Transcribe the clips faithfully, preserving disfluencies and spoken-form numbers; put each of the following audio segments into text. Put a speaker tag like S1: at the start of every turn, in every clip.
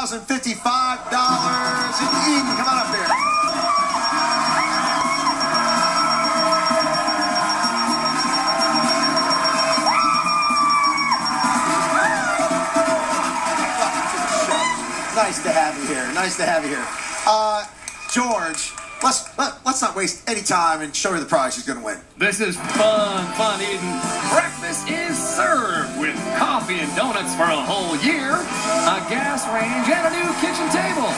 S1: thousand fifty-five dollars. Eden, come on up there. Nice to have you here. Nice to have you here. Uh, George, let's let, let's not waste any time and show her the prize she's going to win.
S2: This is fun, fun, Eden. Breakfast is served with coffee and donuts for a whole year, a gas range, and a new kitchen table.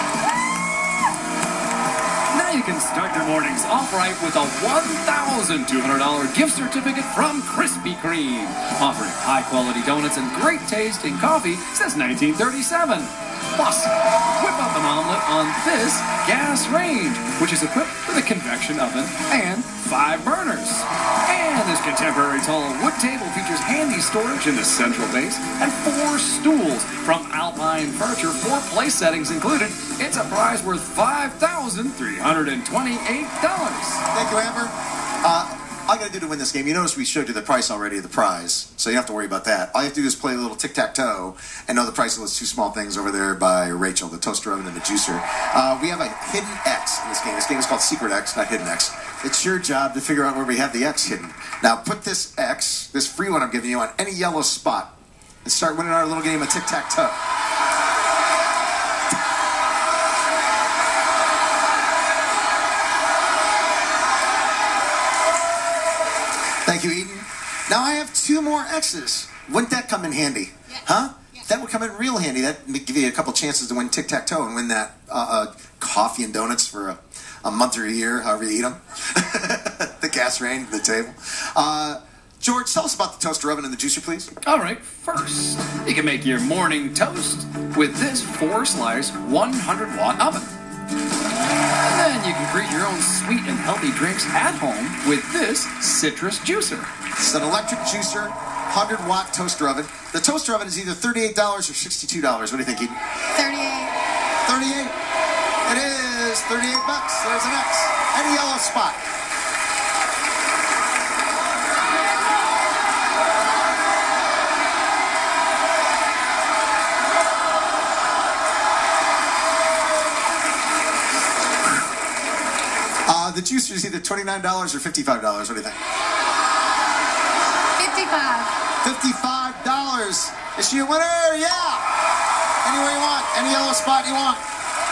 S2: Now you can start your mornings off right with a one thousand two hundred dollar gift certificate from Krispy Kreme, offering high-quality donuts and great tasting coffee since nineteen thirty-seven. Plus, whip up an omelet on this gas range, which is equipped with a convection oven and five burners. And this contemporary tall wood table features handy storage in the central base and four stools from Alpine Furniture, four place settings included. It's a prize worth five thousand three hundred twenty-eight dollars.
S1: Thank you, Amber. Uh, all you got to do to win this game, you notice we showed you the price already of the prize, so you don't have to worry about that. All you have to do is play a little tic-tac-toe and know the price of those two small things over there by Rachel, the toaster oven and the juicer. Uh, we have a hidden X in this game. This game is called Secret X, not Hidden X. It's your job to figure out where we have the X hidden. Now, put this X, this free one I'm giving you, on any yellow spot and start winning our little game of tic-tac-toe. Thank you, Eden. Now I have two more X's. Wouldn't that come in handy?
S3: Yeah.
S1: Huh?
S3: Yeah.
S1: That would come in real handy. That would give you a couple chances to win tic-tac-toe and win that uh, uh, coffee and donuts for a, a month or a year, however you eat them. The gas range, the table. Uh, George, tell us about the toaster oven and the juicer, please.
S2: All right, first, you can make your morning toast with this four-slice one hundred watt oven. And then you can create your own sweet and healthy drinks at home with this citrus juicer.
S1: It's an electric juicer, one hundred watt toaster oven. The toaster oven is either thirty-eight dollars or sixty-two dollars. What do you think, Eden?
S3: thirty-eight.
S1: thirty-eight. It is thirty-eight bucks. There's an X. Any yellow spot. Uh, the juicer is either twenty-nine dollars or fifty-five dollars. What do you think?
S3: fifty-five.
S1: fifty-five dollars. Is she a winner? Yeah. Anywhere you want. Any yellow spot you want.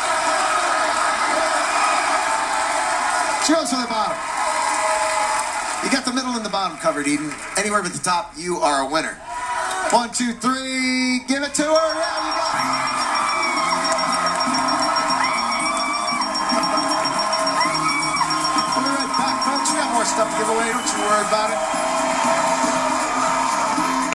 S1: She goes to the bottom. You got the middle and the bottom covered, Eden. Anywhere but the top, you are a winner. One, two, three. Give it to her. Yeah, you got it. We'll be right back, folks. We got more stuff to give away. Don't you worry about it.